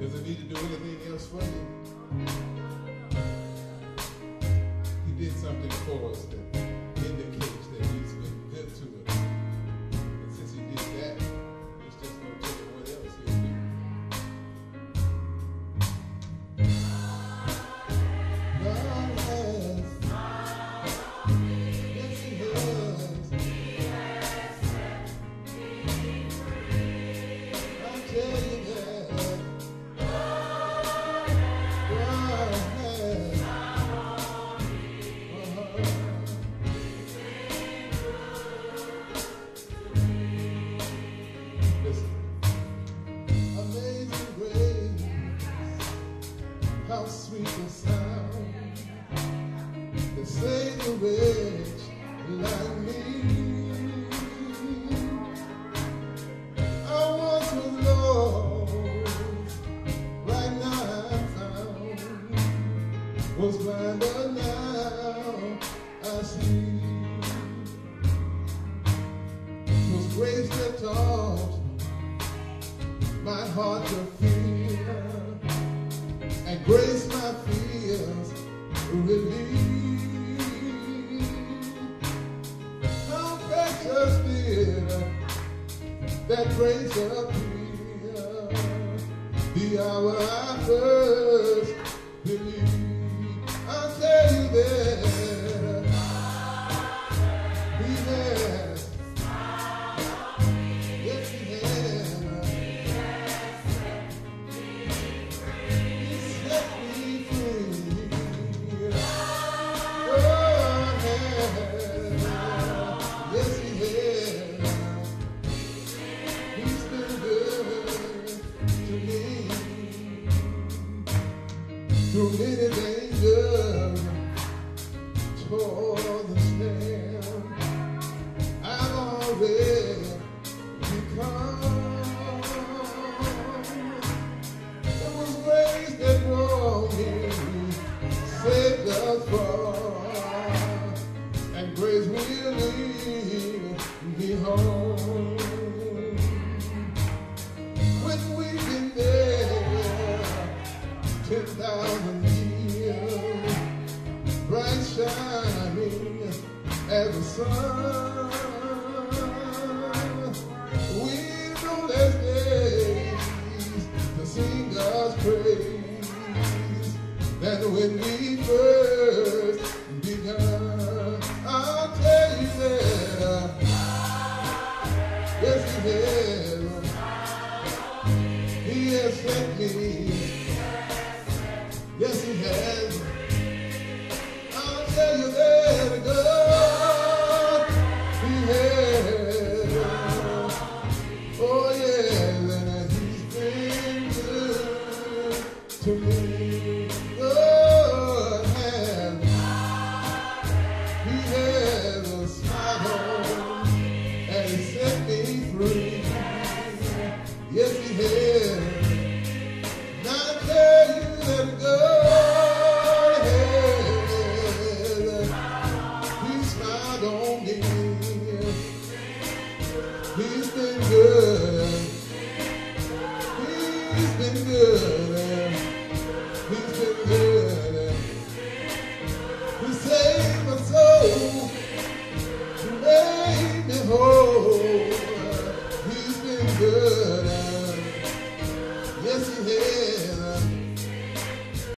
Doesn't need to do anything else for you. He did something for us that indicates that he's been good to us. And since he did that, it's just no telling what else he'll do. God has, yes he has. I tell you that. How sweet the sound that saved a wretch like me. I once was lost, right now I'm found. Was blind, but now I see. Those graves that taught my heart to fear, and grace my fears relieve. How precious did that grace appear the hour I first believed. I'll tell you that he has, yes he has. Through many dangers, toward the snare, I've already become. It was grace that brought me, saved us from, and grace will lead me home. When we've been there 10,000 years, bright shining as the sun. We know there's days to sing God's praise than when we first begun. I'll tell you that, yes he has. He has sent me. Yes, he has. I'll tell you that God, he has. Oh, yeah, and he's been good to me. God has. He has a smile on, and he set me free. Yes, he has. Now I tell you that God has, he smiled on me. He's been good. He's been good. He's been good. He saved my soul. He made me whole.